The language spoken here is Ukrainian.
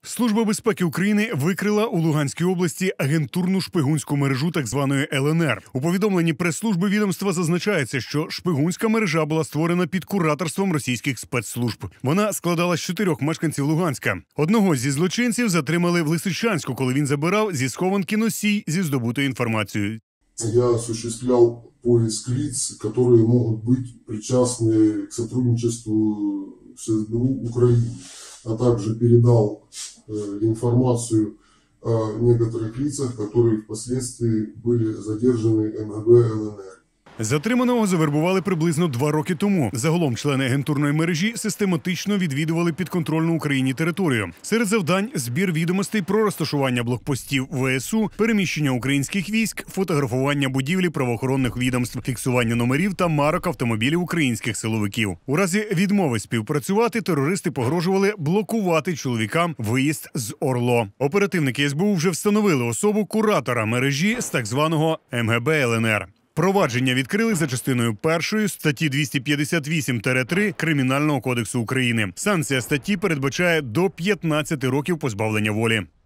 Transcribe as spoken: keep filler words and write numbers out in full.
Служба безпеки України викрила у Луганській області агентурну шпигунську мережу так званої Л Н Р. У повідомленні прес-служби відомства зазначається, що шпигунська мережа була створена під кураторством російських спецслужб. Вона складалась з чотирьох мешканців Луганська. Одного зі злочинців затримали в Лисичанську, коли він забирав зі схованки носій зі здобутою інформацією. Я осуществлял поиск лиц, которые могут быть причастны к сотрудничеству с С Б У Украины, а также передал э, информацию о некоторых лицах, которые впоследствии были задержаны М Г Б Л Н Р. Затриманого завербували приблизно два роки тому. Загалом члени агентурної мережі систематично відвідували підконтрольну Україні територію. Серед завдань – збір відомостей про розташування блокпостів В С У, переміщення українських військ, фотографування будівлі правоохоронних відомств, фіксування номерів та марок автомобілів українських силовиків. У разі відмови співпрацювати терористи погрожували блокувати чоловікам виїзд з ОРЛО. Оперативники С Б У вже встановили особу куратора мережі з так званого М Г Б Л Н Р. Провадження відкрили за частиною першої статті двісті п'ятдесят вісім три Кримінального кодексу України. Санкція статті передбачає до п'ятнадцяти років позбавлення волі.